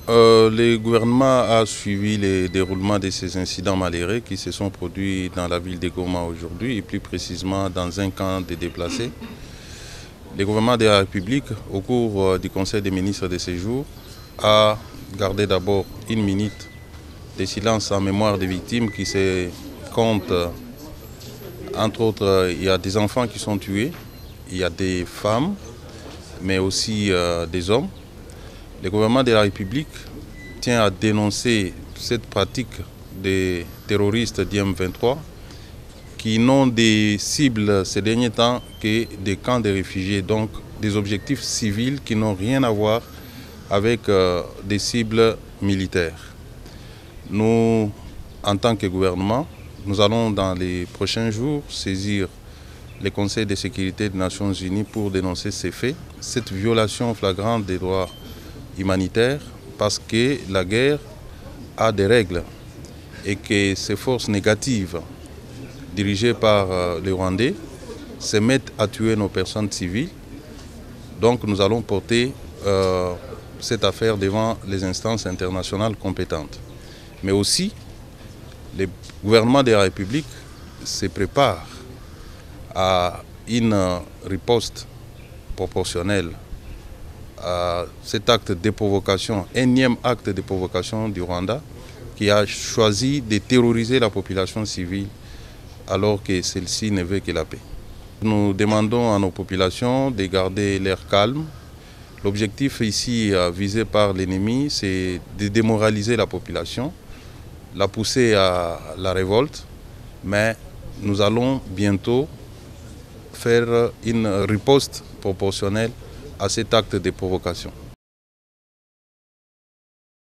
Le gouvernement a suivi le déroulement de ces incidents malheureux qui se sont produits dans la ville de Goma aujourd'hui et plus précisément dans un camp de déplacés. Le gouvernement de la République, au cours du Conseil des ministres de ce jour, a gardé d'abord une minute de silence en mémoire des victimes qui se comptent. Entre autres, il y a des enfants qui sont tués, il y a des femmes, mais aussi des hommes. Le gouvernement de la République tient à dénoncer cette pratique des terroristes d'IM23 qui n'ont des cibles ces derniers temps que des camps de réfugiés, donc des objectifs civils qui n'ont rien à voir avec des cibles militaires. Nous, en tant que gouvernement, nous allons dans les prochains jours saisir le Conseil de sécurité des Nations Unies pour dénoncer ces faits, cette violation flagrante des droits humanitaires, parce que la guerre a des règles et que ces forces négatives dirigées par les Rwandais se mettent à tuer nos personnes civiles. Donc nous allons porter cette affaire devant les instances internationales compétentes. Mais aussi, le gouvernement de la République se prépare à une riposte proportionnelle à cet acte de provocation, énième acte de provocation du Rwanda, qui a choisi de terroriser la population civile alors que celle-ci ne veut que la paix. Nous demandons à nos populations de garder l'air calme. L'objectif ici visé par l'ennemi, c'est de démoraliser la population, la pousser à la révolte, mais nous allons bientôt faire une riposte proportionnelle à cet acte de provocation.